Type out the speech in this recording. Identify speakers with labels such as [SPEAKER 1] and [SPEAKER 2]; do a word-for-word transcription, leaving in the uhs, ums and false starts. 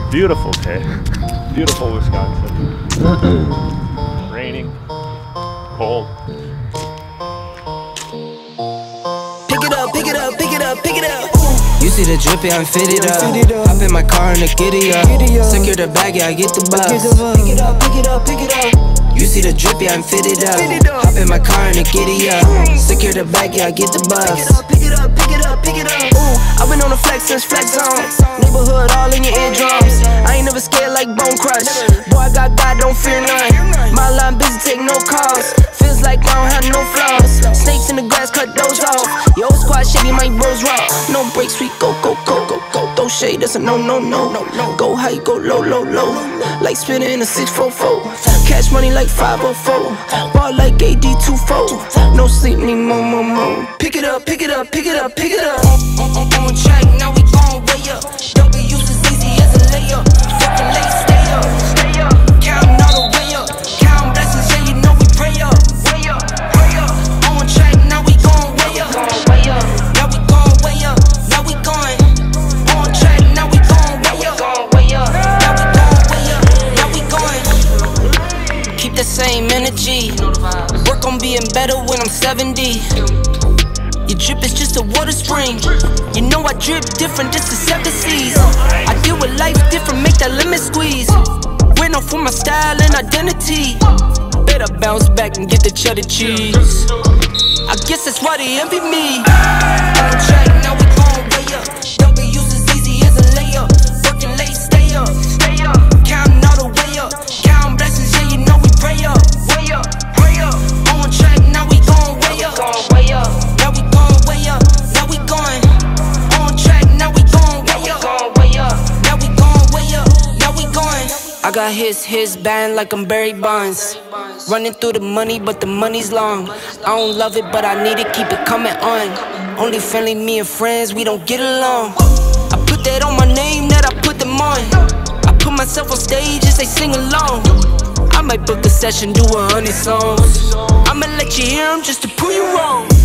[SPEAKER 1] Beautiful day. Beautiful Wisconsin. Raining. Cold.
[SPEAKER 2] Pick it up, pick it up, pick it up, pick it up.
[SPEAKER 3] You see the drippy, I'm fitted up. Hop in my car and the giddy up. Secure the bag, yeah, I get the bus.
[SPEAKER 2] Pick it up, pick it up, pick it up.
[SPEAKER 3] You see the drippy, I'm fitted up. Hop in my car and the giddy up. Secure the bag, yeah, I get the bus.
[SPEAKER 2] Pick it up, pick it up, pick it up. Ooh, I've been on the flex since flex zone. Neighborhood all in your eardrums. I ain't never scared like Bone Crush. Boy, I got God, don't fear none. My line busy, take no calls. Feels like I don't have no flaws. Snakes in the grass, cut those off. Yo, squad shady, my bros raw. No breaks, we go, go, go, go, go. Throw shade, that's a no, no, no, no, no. Go high, go low, low, low. Like spinning in a six four four. Cash money like five oh four. Ball like A D two four. No sleep, need more, more, more. Pick it up, pick it up, pick it up, pick it up. On, on, on track, now we gon' way up. W's as easy as a layup. Fucking late, stay up, stay up. Counting all the way up. Counting blessings, yeah, you know we pray up. Way up, way up. On track, now we gon' way up. Way up. Now we gon' way up. Now we going. On track, now we gon' way up. Way up. Now we gon' way up. Now we going. Keep the same energy. Work on being better when I'm seventy. Your drip is just a water spring. You know I drip different, this is seven seas. I deal with life different, make that lemon squeeze. Went off for my style and identity. Better bounce back and get the cheddar cheese. I guess that's why they envy me. On track, now we gon' way up. W's as easy as a layup. Working late, stay up, stay up. Counting all the way up. Counting blessings, yeah, you know we pray up. Way up, way up. On track, now we gon' way up. Way up. Now we gon' way up. Now we going. On track, now we gon' way up. Way up. Now we gon' way up. Now we going. I got his, his band like I'm Barry Bonds. Running through the money, but the money's long. I don't love it, but I need it, keep it coming on. Only friendly, me and friends, we don't get along. I put that on my name, that I put them on. I put myself on stage as they sing along. I might book a session, do a hundred songs. I'ma let you hear them just to prove you wrong.